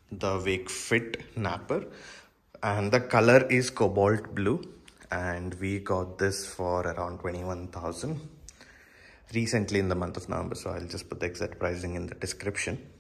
the Wakefit napper, and the color is cobalt blue, and we got this for around 21,000 recently in the month of November. So I'll just put the exact pricing in the description.